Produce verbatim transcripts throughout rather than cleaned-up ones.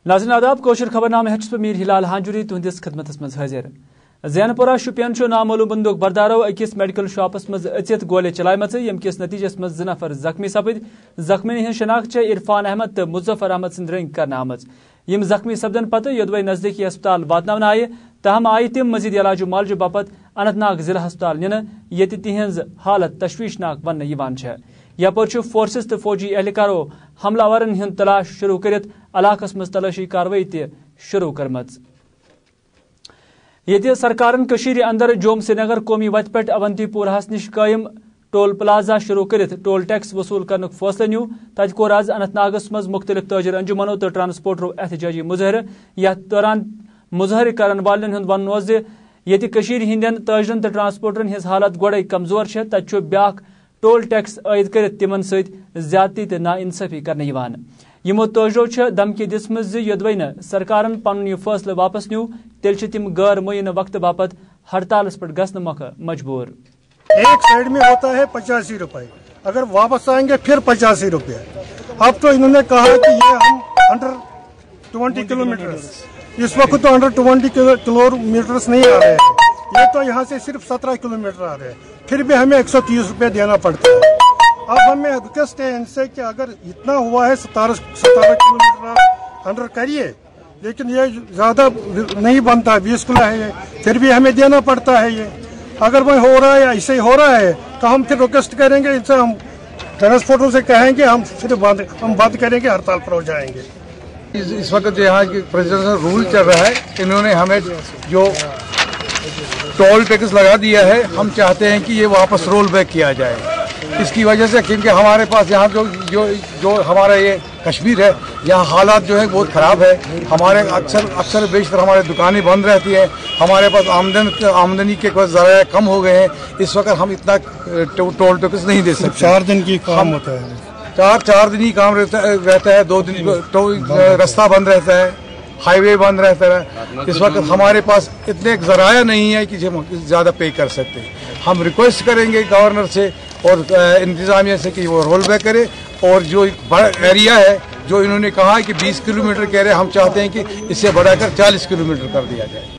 नाज़रीन आदाब कोशर खबरनामे हच मीर हिलाल हांजुरी तुहंदिस खदमतस मज हाजिर जैनपुरा शुपियन नामालूम बंदूक बरदारो अकिस मेडिकल शॉपस मज अचित गोले चलायमच यम किस नतीजस मज ज नफर जख्मी सपद जख्मी हज शनाख्त इरफान अहमद तो मुजफ्फर अहमद सद रंग कर आमज यम जख्मी सपदन पत योदवे नजदीकी अस्पताल वातन आये तहम आये तम मजीद इलाज मालज बापत अनंतनाग जिला अस्पताल निन ये तिहज हालत तशवीशनाक वन यपर फोर्सेस तो फौजी एहलकारों हमलावरन हंद तलाश शुरू कर इलाकस मज तलाशी कार्रवाई त शुरू करमच ये सरकारन कशीर अंदर जोम श्रीनगर कौमी वत पे अवंतीपुरहस निश कायम टोल प्लाजा शुरू कर टोल टैक्स वसूल करने फैसले न्यू तत कोर आज अनंतनागस मज मुख्तलिफ ताजिर अंजुमनों तो ट्रांसपोर्टरों एहतजाजी मुजहर यथ दौरान मुजहर करन वालन हंद वन ये कशीर हिंदन ताजरन तो ट्रांसपोर्टरन हज हालत गोड़े कमजोर है तत ब्या टोल टैक्स आयद कर तिमन सत्यादती तो नाइंसाफी करने यमो ताजरों धमकी दिसम योदवे न सरकारन पन यह फैसले वापस न्यू तेल तिम गैर मुयन वक्त बापत हड़ताल पर गसन मख मजबूर। एक साइड में होता है पचासी रुपए, अगर वापस आएंगे फिर पचासी रुपये। अब तो इन्होंने कहा कि ये हम अंडर ट्वेंटी किलोमीटर, इस वक्त तो अंडर ट्वेंटी किलोमीटर नहीं आ रहे हैं, ये तो यहाँ से सिर्फ सत्रह किलोमीटर आ रहे हैं, फिर भी हमें एक सौ तीस रुपये देना पड़ता है। अब हमें रिक्वेस्ट है इनसे कि अगर इतना हुआ है सतारह सतारह किलोमीटर अंडर करिए, लेकिन ये ज्यादा नहीं बनता है, बीस किलो है ये, फिर भी हमें देना पड़ता है ये। अगर वही हो रहा है या ऐसे ही हो रहा है तो हम फिर रिक्वेस्ट करेंगे इनसे, हम ट्रांसपोर्टर से कहेंगे हम फिर बंद हम बंद करेंगे, हड़ताल पर हो जाएंगे। इस, इस वक्त यहाँ की प्रेसिडेंशियल रूल चल रहा है, इन्होंने हमें जो टोल टैक्स लगा दिया है हम चाहते हैं कि ये वापस रोल बैक किया जाए। इसकी वजह से क्योंकि हमारे पास यहाँ जो जो जो हमारा ये कश्मीर है, यहाँ हालात जो है बहुत ख़राब है। हमारे अक्सर अक्सर बेशतर हमारे दुकानें बंद रहती है, हमारे पास आमदन आमदनी के कुछ ज़राए कम हो गए हैं। इस वक्त हम इतना टोल टैक्स नहीं दे सकते। चार दिन की काम होता है, चार चार दिन ही काम रहता रहता है, दो दिन तो रास्ता बंद रहता है, हाईवे बंद रहता है। इस वक्त हमारे पास इतने ज़राया नहीं है कि हम ज़्यादा पे कर सकते। हम रिक्वेस्ट करेंगे गवर्नर से और इंतजामिया से कि वो रोल बैक करे, और जो बड़ा एरिया है जो इन्होंने कहा कि बीस किलोमीटर कह रहे हैं, हम चाहते हैं कि इससे बढ़ाकर चालीस किलोमीटर कर दिया जाए।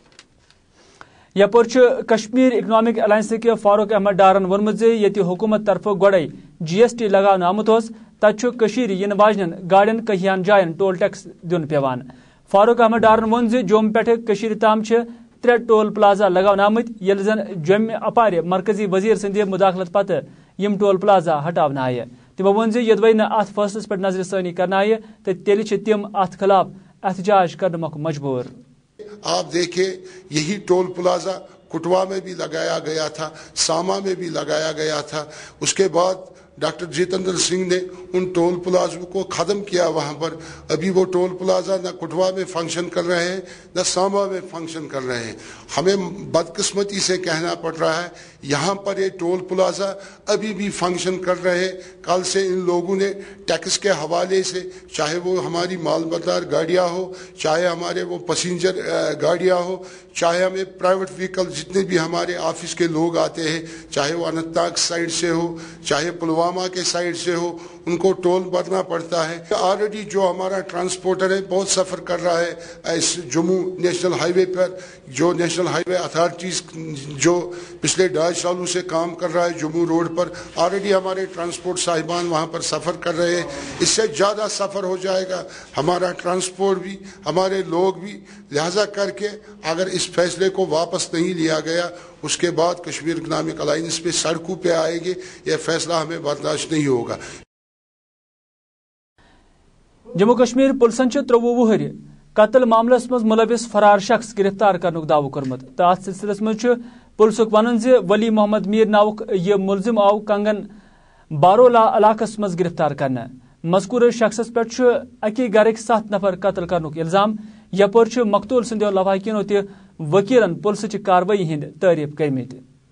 यपर कश्मीर इकनॉमिक अलायंस के फारूक अहमद डारन वोनमुत ये हुकूमत तरफ गोड़े जी एस टी लगान आमुत तत इन वाजन गाड़ियन कहियान जायन टोल टैक्स दिन पेवान। फारूक अहमद डारन वोन जोम पे ताम त्रे टोल प्लाजा लगान आमत ये जन जम अपार मरकजी वजीर सद मुदाखलत पत यम टोल प्लाजा हटावन आये। तमो वोन योदवे न अत फैसलस पे नजरसानी कर आये तो तेल तिम अत खिलाफ एहतजाज करने मौके मजबूर। आप देखिए यही टोल प्लाजा कुटवा में भी लगाया गया था, सामा में भी लगाया गया था, उसके बाद डॉक्टर जितेंद्र सिंह ने उन टोल प्लाजों को ख़त्म किया। वहाँ पर अभी वो टोल प्लाजा न कुटवा में फंक्शन कर रहे हैं न सामा में फंक्शन कर रहे हैं। हमें बदकिस्मती से कहना पड़ रहा है यहाँ पर ये टोल प्लाजा अभी भी फंक्शन कर रहे हैं। कल से इन लोगों ने टैक्स के हवाले से, चाहे वो हमारी मालबरदार गाड़ियाँ हो, चाहे हमारे वो पैसेंजर गाड़ियाँ हो, चाहे हमें प्राइवेट व्हीकल जितने भी हमारे ऑफिस के लोग आते हैं, चाहे वो अनंतनाग साइड से हो, चाहे पुलवामा के साइड से हो, उनको टोल भरना पड़ता है। ऑलरेडी जो हमारा ट्रांसपोर्टर है बहुत सफ़र कर रहा है इस जम्मू नेशनल हाईवे पर। जो नेशनल हाईवे अथॉरिटीज़ जो पिछले ढाई सालों से काम कर रहा है जम्मू रोड पर, ऑलरेडी हमारे ट्रांसपोर्ट साहिबान वहाँ पर सफ़र कर रहे हैं। इससे ज़्यादा सफ़र हो जाएगा हमारा ट्रांसपोर्ट भी, हमारे लोग भी। लिहाजा करके अगर इस फैसले को वापस नहीं लिया गया, उसके बाद कश्मीर इकनॉमिक अलायंस पे सड़कों पे आएंगे। यह फैसला हमें बर्दाश्त नहीं होगा। जम्मू कश्मीर पुलिसन त्रोवु वुहर कत्ल मामलस मज मुलविस फरार शख्स गिरफ्तार करनुक दावो कर्मुत तो अत सिलसिलस मज पुलिसुक वन वली मोहम्मद मीर नावुक यह मुलजिम आव कंगन बारोला इलाकस मज गिरफ्तार करने। मजकूर शख्सस पे अकी गरक सत नफर कत्ल करनुक इल्जाम। यपर मकतूल सदो लवाकिनो त वकीलन पुलिस कार्रवाई हिंद तारीफ करमित।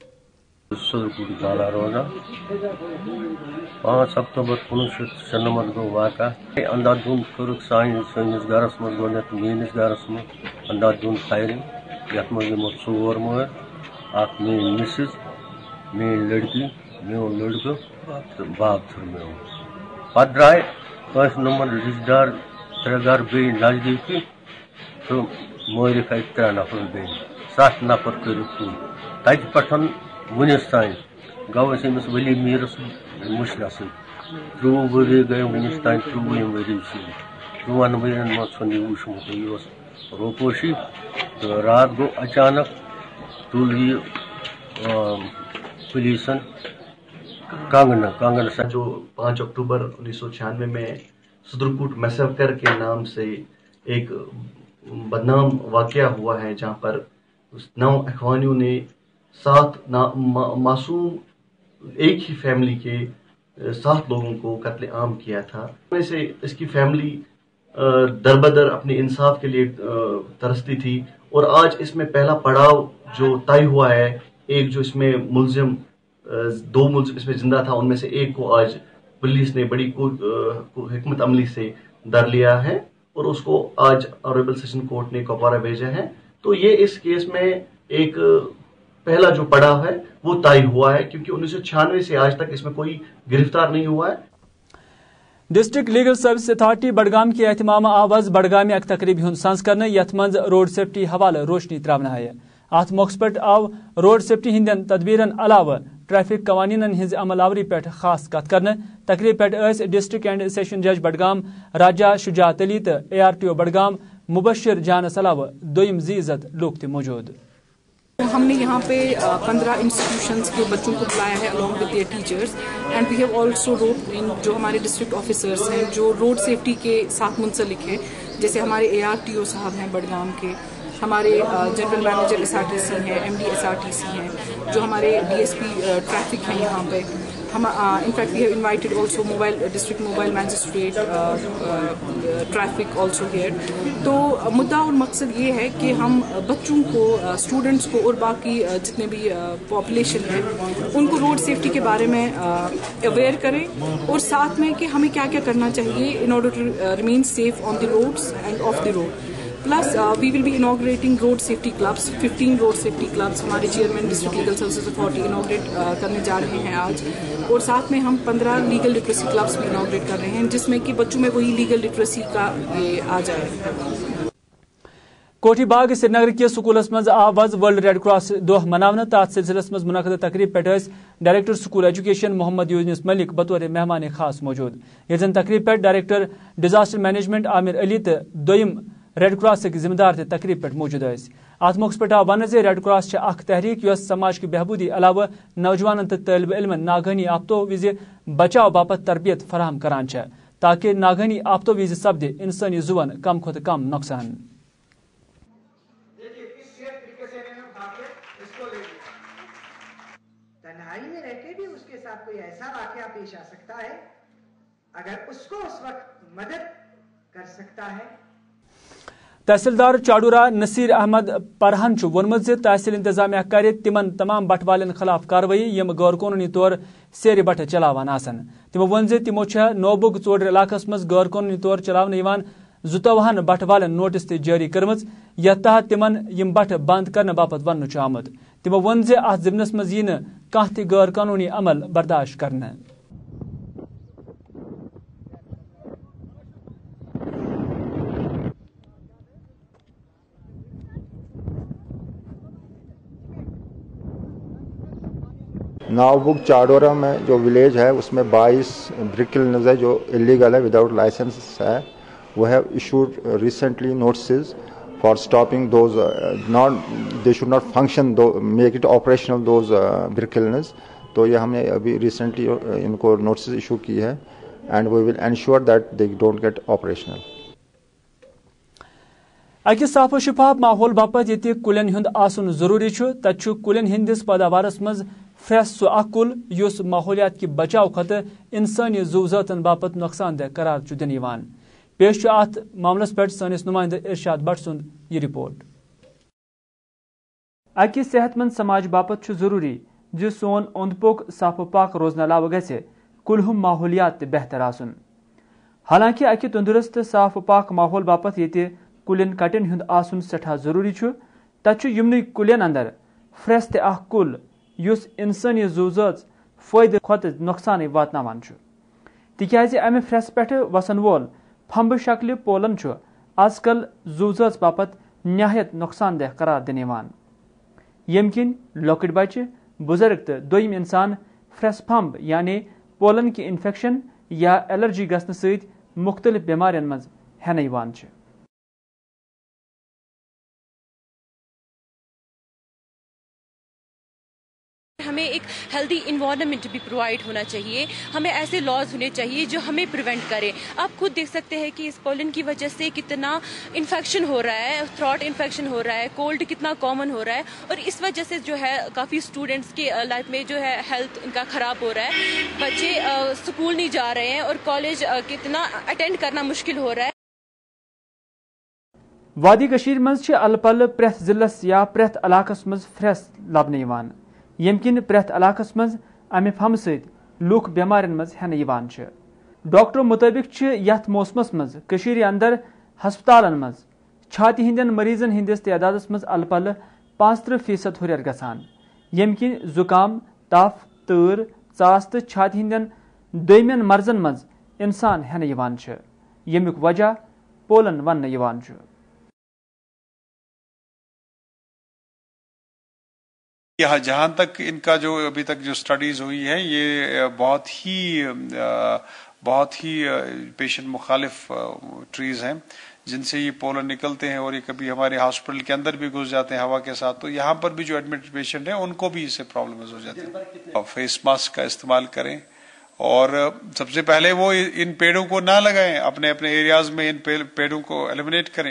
पाँच अक्टूबर कुनवुह शत शुनमत गो वाक़ा अंधाधुंध कोरुक सानिस गरस मज गोडनेथ मेनिस गरस मज अंधाधुंध फायरिंग यथ मज यमो चोर मर अख मेन मिसिज मेन लड़की मोन लड़कु बाप थुर मे पे द्राय कस नंबर रिश्तेदार ترے گھر بی نزدیکی تو مورک ات ترے نفر بی سات نفر کر تت پہ ونس تان گو امس ولی میرس مشنس تروہ وری گئی ونس تان تروہم وری ترون ورین من چھ یہ وچمت یہ روپوشی تو رات گو اچانک تل یہ پولیسن کنگن کنگن جو پانچ اکتوبر انیس سو چھیانوے میں صدرکوٹ میسوکر کے نام سے ایک بدنام واقعہ ہوا ہے جہاں پر نو اخوانیوں نے سات معصوم ایک ہی فیملی کے سات لوگوں کو قتل عام کیا تھا. میں سے اس کی فیملی دربدر اپنے انصاف کے لیے ترستی تھی اور آج اس میں پہلا پڑاؤ جو طے ہوا ہے، ایک جو اس میں ملزم دو ملزم اس میں زندہ تھا ان میں سے ایک کو آج پولیس نے بڑی حکمت عملی سے در لیا ہے اور اس کو آج آنریبل سیشن کورٹ نے کپوارہ بھیجا ہے. تو یہ اس کیس میں ایک پہلا جو پڑاؤ ہے وہ طے ہوا ہے کیونکہ انیس سو چھیانوے سے آج تک اس میں کوئی گرفتار نہیں ہوا ہے. District legal service authority Budgam کی اہتمام آواز بڈگام اک تقریب ہند سنز کرنے یت من روڈ سیفٹی حوالہ روشنی تراؤن آئے. ات موقع پہ آو روڈ سیفٹی ہندین تدبیرن علاوہ ٹریفک قوانین ہز عمل آوری پہ خاص کت کرنے. تقریب پہ ڈسٹرکٹ اینڈ سیشن جج بڈگام راجا شجاعت علی تو A R T O Budgam Mubashir جانس علاوہ دویم زی عزت لوگ تہ موجود. ہم نے یہاں پہ پندرہ انسٹیٹیوشنس کے بچوں کو بلایا ہے along with their teachers and we have also roped in جو ہمارے ڈسٹرکٹ آفیسرس ہیں جو روڈ سیفٹی کے ساتھ منسلک ہیں، جیسے ہمارے اے آر ٹی او صاحب ہیں بڈگام کے، ہمارے general manager S R T C ہیں، M D S R T C ہیں، جو ہمارے ڈی ایس پی ٹریفک ہیں یہاں پہ. ہم in fact we have invited also mobile district mobile magistrate traffic also here. تو مدعا اور مقصد یہ ہے کہ ہم بچوں کو، اسٹوڈنٹس کو اور باقی جتنے بھی پاپولیشن ہے ان کو روڈ سیفٹی کے بارے میں اویئر کریں اور ساتھ میں کہ ہمیں کیا کیا کرنا چاہیے in order to remain safe on the roads and of the road. Plus, uh, we will be inaugurating road safety clubs, fifteen road safety clubs. ہمارے chairman district legal services authority inaugurate کرنے جا رہے ہیں آج، اور ساتھ میں ہم پندرہ لیگل لٹریسی کلبس بھی انوگریٹ کر رہے ہیں جس میں کہ بچوں میں وہی لیگل لٹریسی کا یہ آ جائے. کوٹھی باغ سری نگر کس سکولس مز آواز ورلڈ ریڈ کراس دہ مناونہ تات سلسلس مز منعقد تقریب پہ director school education Mohammad Younis Malik بطور مہمان خاص موجود. یہ زن تقریب پہ director disaster management Aamir Ali تو دویم ریڈ کراس ذمہ دار تہ تقریب پہ موجود یس. ات موقع پہ آو ون ریڈ کراس اخ تحریک یس سماج کی بہبودی علاوہ نوجوان تو طالب علم ناگہانی آفتو وز بچاؤ باپت تربیت فراہم کران تاکہ ناگہانی آفتو وز سپدے انسانی زون کم کھت کم نقصان. تنہائی میں رہ کے بھی اس کے ساتھ کوئی ایسا واقعہ پیش آ سکتا ہے، اگر اس کو اس وقت مدد کر سکتا ہے. تحصیلدار چاڈورہ نصیر احمد پرہن وونمت تحصیل انتظامیہ کر تمن تمام بٹ والن خلاف کاروٲیی یم غیر قانونی طور سیر بٹ چلاوان آسن. تمو وون تمو نوبگ ژوڈر علاقس مز غیر قانونی طور چلاونے یوان زٕتووہن بٹ والن نوٹس تہ جاری کرمژ یتھ تحت تمن یم بٹ بند کرنے باپت ون آمت. تمو وون ات ضمنس مز یی نہٕ کانٛہہ تہ غیر قانونی عمل برداشت کرنے. ناوبگ چاڈورہ میں جو ولیج ہے اس میں بائیس برک کلنز ہے جو الیگل ہے وداؤٹ لائسنس ہے. وہ have issued recently notices for stopping those not they should not function make it operational those brick kilns. تو یہ ہم نے ابھی ریسنٹلی ان کو نوٹسز ایشو کی ہے and we will ensure that they don't get operational. اکہ صاف و شفاف ماحول باپت یہ کلین ہند آسن ضروری تت کلین ہندس پیداوارس مز فریس سہ اخ کل اس ماحولیات کی بچاؤ خط انسانی زو ذاتن باپت نقصان دہ قرار دن. پیش ات معاملس پہ سنس نمائندہ ارشاد بٹ سند یہ رپورٹ. اکہ صحت مند سماج باپت ضروری زِ سون اوند پوک صاف و پاک روزن علاوہ گژھِ کلہم ماحولیات تہ بہتر آسن. حالانکہ اکہ تندرست صاف و پاک ماحول باپت یہ کلین کٹن ہند آسن سٹھا ضروری تت یمن کلین اندر فریس تہ اخ کل یس انسانی زو ذات فائدہ کھت نقصان واتناوان تکیازِ امہ فریس پہ وسن وول پھمبہ شکل پولن آز کل زو زٲژ باپت نہایت نقصان دہ قرار دنہ یم کن لۄکٕٹۍ بچہ بزرگ تو دویم انسان پھرٛیس پھمب یعنی پولن کہ انفیکشن یا ایلرجی گژھنہ سۭتۍ مختلف بیمارین مز ہینہ یوان چھ۔ ہمیں ایک ہیلدی انوائرمنٹ بھی پرووائڈ ہونا چاہیے، ہمیں ایسے لاز ہونے چاہیے جو ہمیں پریونٹ کرے۔ آپ خود دیکھ سکتے ہیں کہ اس پولن کی وجہ سے کتنا انفیکشن ہو رہا ہے، تھروٹ انفیکشن ہو رہا ہے، کولڈ کتنا کامن ہو رہا ہے، اور اس وجہ سے جو ہے کافی اسٹوڈینٹس کے لائف میں جو ہے ہیلتھ ان کا خراب ہو رہا ہے، بچے اسکول نہیں جا رہے ہیں اور کالج کتنا اٹینڈ کرنا مشکل ہو رہا ہے۔ وادی کشیر مز ال پل پریت ضلعس یا پریت علاقس مز پھرٛیس لبنہ یوان، یم کن پریت علاقس مز امہ پھمبہ ست لوک بیمارین مز ہینہ یوان چھ۔ ڈاکٹرو مطابق یتھ موسمس مز کشیر اندر ہسپتالن مز چھاتی ہندین مریضن ہندس تعدادس مز ال پل پانچ ترہ فیصد ہریر گژھان، یم کن زکام، تف، تۭر، ژاس تو چھاتی ہندین دویمین مرضن مز انسان ہینہ یوان چھ، یمیک وجہ پولن وننہ یوان چھ۔ یہاں جہاں تک ان کا جو ابھی تک جو سٹڈیز ہوئی ہے یہ بہت ہی بہت ہی پیشنٹ مخالف ٹریز ہیں جن سے یہ پولن نکلتے ہیں، اور یہ کبھی ہمارے ہاسپٹل کے اندر بھی گھس جاتے ہیں ہوا کے ساتھ، تو یہاں پر بھی جو ایڈمٹ پیشنٹ ہیں ان کو بھی اس سے پرابلمز ہو جاتی ہیں۔ فیس ماسک کا استعمال کریں، اور سب سے پہلے وہ ان پیڑوں کو نہ لگائیں، اپنے اپنے ایریاز میں ان پیڑوں کو ایلیمنیٹ کریں۔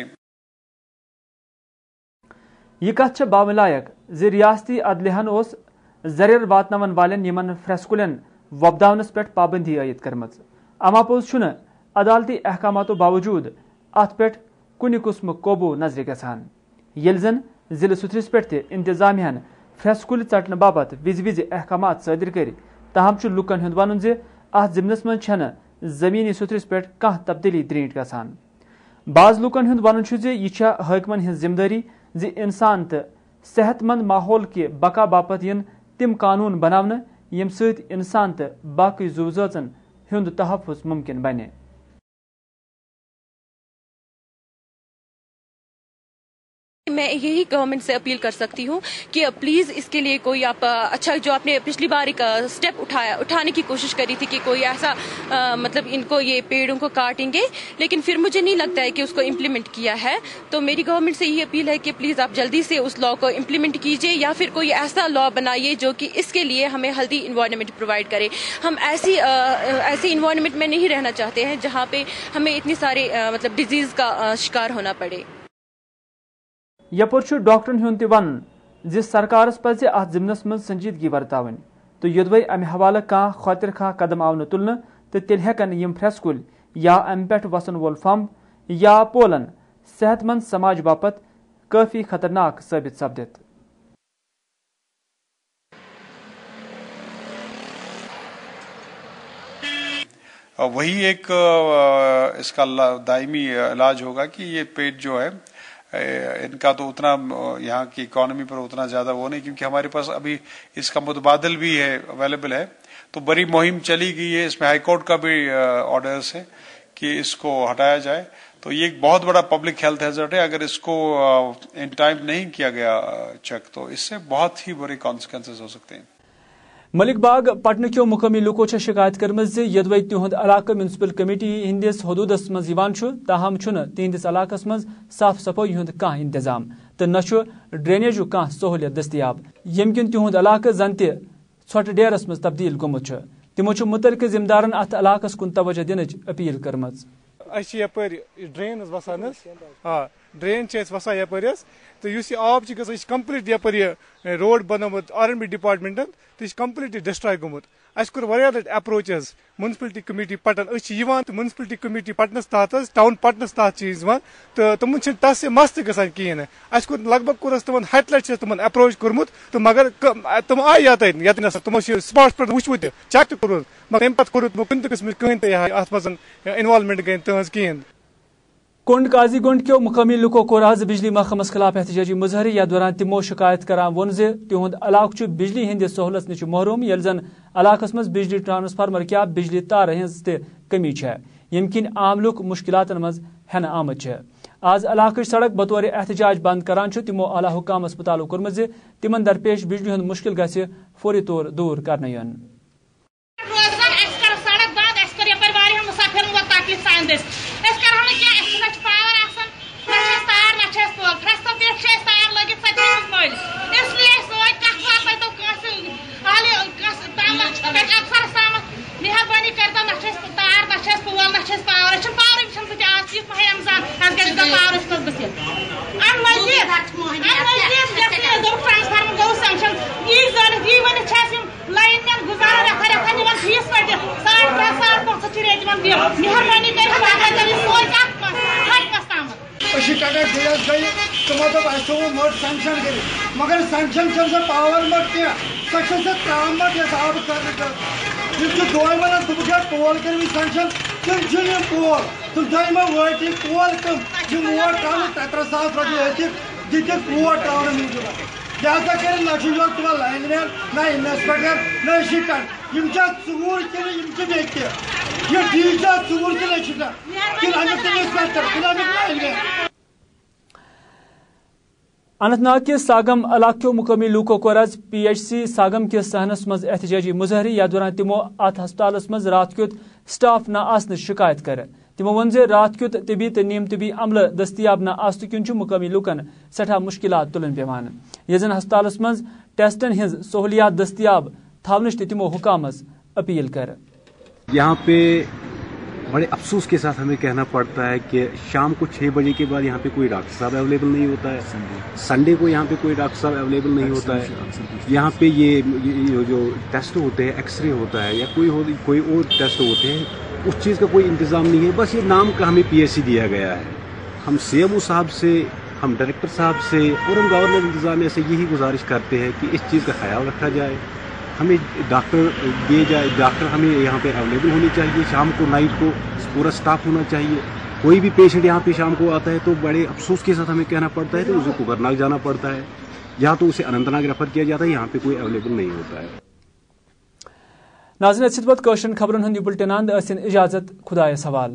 یہ کت باولائق زی ریاستی عدلیہن اس زریر واتناون والن یمن پھرٛیس کُلٮ۪ن وۄپداونس پٮ۪ٹھ پابندی عائد کٔرمٕژ، اما پوٚز چھُنہٕ عدالتی احکاماتو باوجوٗد اتھ پٮ۪ٹھ کُنہِ قٕسمُک قوبوٗ نظرِ گژھان، ییٚلہِ زن ضلعہٕ سُتھرس پٮ۪ٹھ تہِ انتظامیہن پھرٛیس کُلۍ ژٹنہٕ باپتھ وِزِ وِزِ احکامات صٲدِر کٔرۍ، تاہم چھُ لُکن ہُنٛد ونُن زِ اتھ ضمنس منٛز چھنہٕ زمیٖنی سُتھرس پٮ۪ٹھ کانٛہہ تبدیلی درٛیٖنٛٹھ گژھان۔ بعض لُکن ہُنٛد ونُن چھُ زِ یہِ چھےٚ حٲکمن ہٕنٛز ذمہٕ دٲری زِ انسان تہٕ صحت مند ماحول کہ بقا باپت ین تم قانون بناونہٕ یم سۭتۍ انسان تہٕ باقی زو زٲژن ہُنٛد تحفظ ممکن بنہِ۔ میں یہی گورنمنٹ سے اپیل کر سکتی ہوں کہ پلیز اس کے لیے کوئی آپ اچھا، جو آپ نے پچھلی بار ایک اسٹیپ اٹھایا اٹھانے کی کوشش کری تھی کہ کوئی ایسا مطلب ان کو یہ پیڑوں کو کاٹیں گے، لیکن پھر مجھے نہیں لگتا ہے کہ اس کو امپلیمنٹ کیا ہے، تو میری گورنمنٹ سے یہ اپیل ہے کہ پلیز آپ جلدی سے اس لا کو امپلیمنٹ کیجیے، یا پھر کوئی ایسا لا بنائیے جو کہ اس کے لیے ہمیں ہیلدی انوائرمنٹ پرووائڈ کرے۔ ہم ایسی ایسی انوائرمنٹ میں نہیں رہنا چاہتے ہیں جہاں پہ ہمیں اتنی سارے مطلب ڈیزیز کا شکار ہونا پڑے۔ یپور ڈاکٹرن ہند تہ ون زِ سرکارس پزِ اتھ ضمنس من سنجیدگی ورتاون، تو یودوے امہ حوالہ کھانا خاطر خواہ قدم آو نہ تلنہ تو تیل ہیکن یم پھرٛیس کُلۍ یا امہ پٮ۪ٹھ وسن وول فمب یا پولن صحت مند سماج باپت کافی خطرناک ثابت سپدِتھ۔ وہی ایک اس کا دائمی علاج ہوگا کہ یہ پیٹ جو ہے ان کا تو اتنا یہاں کی اکانومی پر اتنا زیادہ وہ نہیں، کیونکہ ہمارے پاس ابھی اس کا متبادل بھی ہے، اویلیبل ہے، تو بڑی مہم چلی گئی ہے، اس میں ہائی کورٹ کا بھی آرڈرز ہے کہ اس کو ہٹایا جائے، تو یہ ایک بہت بڑا پبلک ہیلتھ ہیزارڈ ہے۔ اگر اس کو ان ٹائم نہیں کیا گیا چیک تو اس سے بہت ہی بڑے کانسیکوینسز ہو سکتے ہیں۔ ملک باغ پٹنہ کیو مقامی لوکو شکایت کرمز یدوے تہد علاقہ میونسپل کمیٹی ہندس حدودس مز تاہم تہندس علاقس مز صاف صفائی ہند کھانا انتظام تو نہ ڈرینیج کھانا سہولیت دستیاب، یم کن تہد علاقہ زن تہ ژھۄٹہٕ ڈیرس مز تبدیل گومت، تمو متعلقہ ذمہ دارن ات علاقس کن توجہ دنچ اپیل کرمز۔ اچھا یپر ڈرین وسان ہاں ڈرین وسان یپر تو اس آب گھان کمپلیٹ یپر یہ روڈ بنوت آر این بی ڈپارٹمنٹن تو کمپلیٹلی ڈسٹراے گومت۔ اس کور واریاہ لٹہ اپروچ منسپلٹی کمیٹی پٹن تو منسپلٹی کمیٹی پٹنس تحت ٹاؤن پٹنس تحت تو تم تس سے مس گھان کہین، اس لگ بھگ کورس تم ہتہ لٹہ تم اپروچ کورمت تو مگر تم آئی یتن یتن تمو سپاٹس پہ وچھو تہ چیک تہ کورمت، مگر تمہ پتہ کورمت کن تہ قسم کہین تہ ات مز انوالومنٹ گئی تہذ کہین۔ کنڈ قاضی گنڈ کیو مقامی لوکو کور آز بجلی محکمس خلاف احتجاجی مظاہرہ، یتھ دوران تمو شکایت کران وون ز تہد علاقہ بجلی ہندس سہولت نش محروم، یل زن علاقس مز بجلی ٹرانسفارمر کیا بجلی تار ہز تہ کمی ہے۔ यम किन आम लुक मुश्किलातन मज हेन आमत। आज इलाक सड़क बतौर एहतजाज बंद करान तिमो आला हुकामस मुतालुक कोरमत ज तिमन दरपेश बिजली हुंद मुश्किल गछि फौरी तौर दूर करने यन। मेहरबानी करता न तार न पोल न पावर पावर पावर ट्रांसफार्मर गो सैंक्शन यी जानित यी वन लाइन मैन गुजार रखा रखा निवन फीस कट साठ दस साठ पांच रेट वन दियो मेहरबानी कर सोच गई तमो दप मोट सैंक्शन कर मगर सैंक्शन पावर मट क्या सैंक्शन से काम मट आब कर दोय वन तुम टोल कर सैंक्शन तुम पोल तुम दह वट पोल कम वोट ट्रावन त्रे सास रोपये दिख वोट ट्रावन मूजूब लहजा कर ना तुम लाइन मैन ना इंस्पेक्टर ना शिकन चूर कि ये डी चूर कि इंस्पेक्टर लाइन मैन। अनंतनाग के सागम इलाकों मुकामी लूको को आज पी एच सी सागम के सहनस मज एहतजाजी मुजाहरी या दौरान तिमो अत हस्पताल मज रात क्युत स्टाफ न आसन शिकायत कर तिमो वन रात क्युत तबी तो नीम तबी अमल दस्तियाब न आस्त किन मुकामी लूकन सठा मुश्किलात तुलन पेवान ये जन हस्पताल मज टेस्टन हिंज सहूलियात दस्तियाब थावनच तिमो हुकामस अपील कर। यहाँ पे बड़े अफसोस के साथ हमें कहना पड़ता है कि शाम को छः बजे के बाद यहाँ पे कोई डॉक्टर साहब अवेलेबल नहीं होता है। संडे को यहाँ पे कोई डॉक्टर साहब अवेलेबल नहीं होता है। यहाँ पे ये, ये जो टेस्ट होते हैं एक्सरे होता है या कोई हो, कोई और टेस्ट होते हैं उस चीज़ का कोई इंतज़ाम नहीं है। बस ये नाम का हमें पी एच सी दिया गया है। हम सी एम ओ साहब से हम डायरेक्टर साहब से और हम गवर्नर इंतज़ामिया से यही गुजारिश करते हैं कि इस चीज़ का ख्याल रखा जाए, हमें डॉक्टर दिए जाए, डॉक्टर हमें यहाँ पे अवेलेबल होनी चाहिए। शाम को नाइट को पूरा स्टाफ होना चाहिए। कोई भी पेशेंट यहाँ पे शाम को आता है तो बड़े अफसोस के साथ हमें कहना पड़ता है तो उसे कुकरनाग जाना पड़ता है, यहाँ तो उसे अनंतनाग रेफर किया जाता है, यहाँ पे कोई अवेलेबल नहीं होता है। नाज़रीन सिद्बत कौशन खबरन हंद बुलेटिन अंद असिन इजाजत खुदाय सवाल।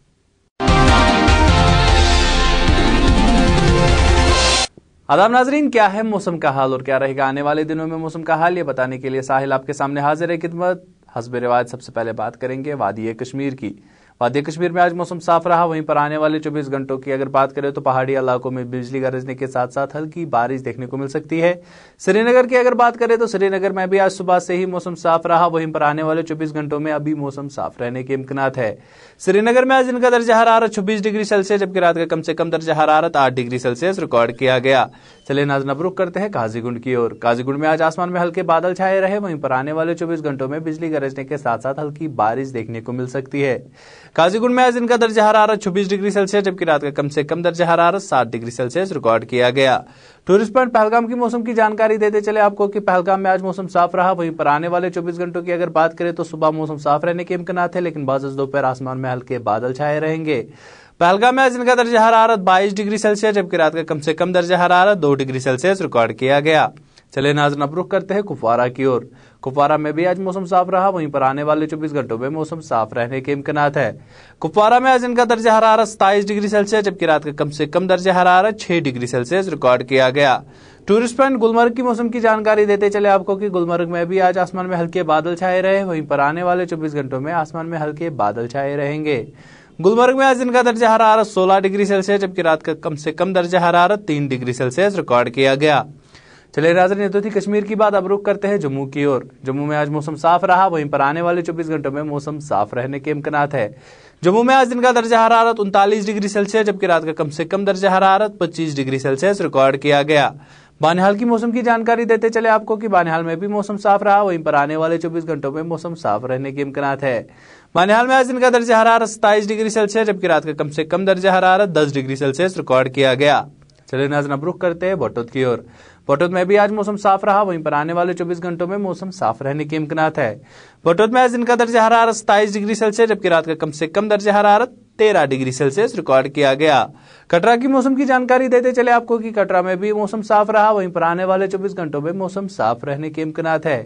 आदाब नाजरीन, क्या है मौसम का हाल और क्या रहेगा आने वाले दिनों में मौसम का हाल, ये बताने के लिए साहिल आपके सामने हाजिर है खिदमत। हस्ब रिवायत सबसे पहले बात करेंगे वादी कश्मीर की। वादी कश्मीर में आज मौसम साफ रहा। वहीं पर आने वाले चौबीस घंटों की अगर बात करें तो पहाड़ी इलाकों में बिजली गरजने के साथ साथ हल्की बारिश देखने को मिल सकती है। श्रीनगर की अगर बात करें तो श्रीनगर में भी आज सुबह से ही मौसम साफ रहा। वहीं पर आने वाले चौबीस घंटों में अभी मौसम साफ रहने के इम्कानात है। श्रीनगर में आज दिन का दर्जा हरारत छब्बीस डिग्री सेल्सियस जबकि रात का कम से कम दर्जा हरारत आठ डिग्री सेल्सियस रिकॉर्ड किया गया। चले नाज़रीन अब रुख करते हैं काजीगुंड की ओर। काजीगुंड में आज आसमान में हल्के बादल छाए रहे। वहीं पर आने वाले चौबीस घंटों में बिजली गरजने के साथ साथ हल्की बारिश देखने को मिल सकती है। काजीगुंड में आज दिन का दर्जा हरारत छब्बीस डिग्री सेल्सियस जबकि रात का कम से कम दर्जा हरारत सात डिग्री सेल्सियस रिकॉर्ड किया गया। टूरिस्ट पॉइंट पहलगाम की मौसम की जानकारी देते चले आपको कि पहलगाम में आज मौसम साफ रहा। वहीं पर आने वाले चौबीस घंटों की अगर बात करें तो सुबह मौसम साफ रहने के इम्कानात है, लेकिन बाज़ दोपहर आसमान में हल्के बादल छाए रहेंगे। पहलगाम में आज दिन का दर्जा हरारत बाईस डिग्री सेल्सियस जबकि रात का कम से कम दर्जा हरारत दो डिग्री सेल्सियस रिकॉर्ड किया गया। चले नाज़रीन अब रुख करते हैं कुपवारा की ओर। कुपवारा में भी आज मौसम साफ रहा। वहीं पर आने वाले चौबीस घंटों में मौसम साफ रहने के इम्कानात है। कुपवारा में आज दिन का दर्जा हरारत सताईस डिग्री सेल्सियस जबकि रात का कम से कम दर्जा हरारत छह डिग्री सेल्सियस रिकॉर्ड किया गया। टूरिस्ट पॉइंट गुलमर्ग की मौसम की जानकारी देते चले आपको कि गुलमर्ग में भी आज आसमान में हल्के बादल छाए रहे। वहीं पर आने वाले चौबीस घंटों में आसमान में हल्के बादल छाए रहेंगे। गुलमर्ग में आज दिन का दर्जा हरारत सोलह डिग्री सेल्सियस जबकि रात का कम से कम दर्जा हरारत तीन डिग्री सेल्सियस रिकॉर्ड किया गया। चले नाज़रीन ये तो थी कश्मीर की बात। अब रुख करते हैं जम्मू की ओर। जम्मू में आज मौसम साफ रहा। वहीं पर आने वाले चौबीस घंटों में मौसम साफ रहने के इम्कानात है। जम्मू में आज दिन का दर्जा हरारत उनतालीस डिग्री सेल्सियस जबकि रात का कम से कम दर्जा हरारत पच्चीस डिग्री सेल्सियस रिकॉर्ड किया गया। बानिहाल की मौसम की जानकारी देते चले आपको कि बानिहाल में भी मौसम साफ रहा। वहीं पर आने वाले चौबीस घंटों में मौसम साफ रहने के इम्कानात है। बानिहाल में आज दिन का दर्जा हरारत सताईस डिग्री सेल्सियस जबकि रात का कम से कम दर्जा हरारत दस डिग्री सेल्सियस रिकॉर्ड किया गया। चलिए नाज़रीन अब रुख करते हैं बोटोद की ओर। बोटोद में भी आज मौसम साफ रहा। वहीं पर आने वाले चौबीस घंटों में मौसम साफ रहने के इम्कानात है। बोटोद में आज दिन का दर्जा हरारत सताईस डिग्री सेल्सियस जबकि रात का कम से कम दर्जा हरारत तेरह डिग्री सेल्सियस रिकॉर्ड किया गया। कटरा की मौसम की जानकारी देते चले आपको कि कटरा में भी मौसम साफ रहा। वहीं पर आने वाले चौबीस घंटों में मौसम साफ रहने के इम्कानात है।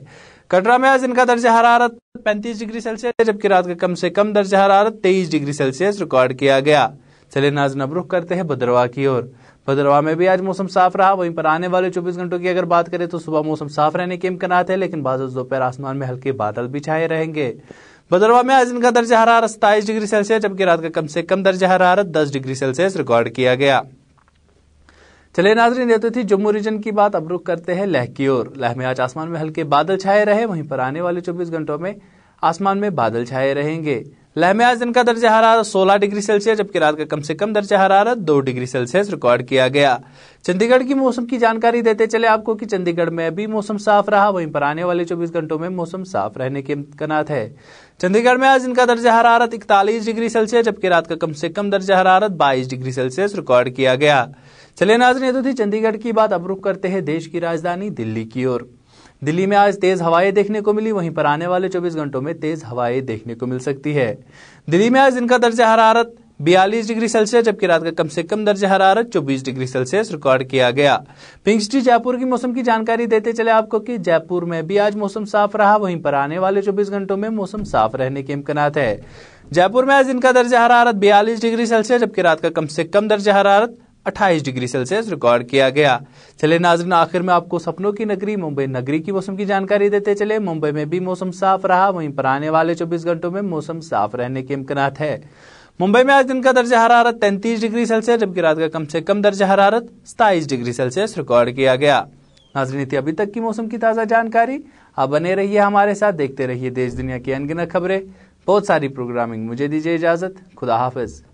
कटरा में आज दिन का दर्जा हरारत पैंतीस डिग्री सेल्सियस जबकि रात का कम से कम दर्जा हरारत तेईस डिग्री सेल्सियस रिकॉर्ड किया गया। चले नाज़रीन अब रुख करते हैं भद्रवाह की ओर। भद्रवाह में भी आज मौसम साफ रहा। वहीं पर आने वाले चौबीस घंटों की अगर बात करें तो सुबह मौसम साफ रहने के इम्कानात है, लेकिन बाद दोपहर आसमान में हल्के बादल भी छाए रहेंगे। भद्रवाह में आज दिन का दर्जा हरारत सताईस डिग्री सेल्सियस जबकि रात का कम से कम दर्जा हरारत दस डिग्री सेल्सियस रिकॉर्ड किया गया। चले नाज़रीन ये तो थी जम्मू रीजन की बात। अब रुख करते हैं लेह की ओर। लेह में आज आसमान में हल्के बादल छाए रहे। वहीं पर आने वाले चौबीस घंटों में आसमान में बादल छाए रहेंगे। लेह में आज दिन का दर्जा हरारत सोलह डिग्री सेल्सियस जबकि रात का कम से कम दर्जा हरारत दो डिग्री सेल्सियस रिकॉर्ड किया गया। चंडीगढ़ की मौसम की जानकारी देते चले आपको कि चंडीगढ़ में भी मौसम साफ रहा। वहीं पर आने वाले चौबीस घंटों में मौसम साफ रहने के इम्कानात है। चंडीगढ़ में आज दिन का दर्जा हरारत इकतालीस डिग्री सेल्सियस जबकि रात का कम से कम दर्जा हरारत बाईस डिग्री सेल्सियस रिकॉर्ड किया गया। चले नाज़रीन ये तो थी चंडीगढ़ की बात। अब रुख करते हैं देश की राजधानी दिल्ली की ओर। दिल्ली में आज तेज हवाएं देखने को मिली। वहीं पर आने वाले चौबीस घंटों में तेज हवाएं देखने को मिल सकती है। दिल्ली में आज दिन का दर्जा हरारत बयालीस डिग्री सेल्सियस जबकि रात का कम से कम दर्जा हरारत चौबीस डिग्री सेल्सियस रिकॉर्ड किया गया। पिंक सिटी जयपुर की मौसम की जानकारी देते चले आपको कि जयपुर में भी आज मौसम साफ रहा। वहीं पर आने वाले चौबीस घंटों में मौसम साफ रहने के इम्कानात है। जयपुर में आज दिन का दर्जा हरारत बयालीस डिग्री सेल्सियस जबकि रात का कम से कम दर्जा हरारत अट्ठाईस डिग्री सेल्सियस रिकॉर्ड किया गया। चले नाज़रीन आखिर में आपको सपनों की नगरी मुंबई नगरी की मौसम की जानकारी देते चले। मुंबई में भी मौसम साफ रहा। वहीं पर आने वाले चौबीस घंटों में मौसम साफ रहने के इम्कानात है। मुंबई में आज दिन का दर्जा हरारत तैंतीस डिग्री सेल्सियस जबकि रात का कम से कम दर्जा हरारत सताईस डिग्री सेल्सियस रिकॉर्ड किया गया। नाज़रीन थी अभी तक की मौसम की ताज़ा जानकारी। आप बने रहिए हमारे साथ, देखते रहिए देश दुनिया की अनगिनत खबरें, बहुत सारी प्रोग्रामिंग। मुझे दीजिए इजाजत। खुदा हाफिज।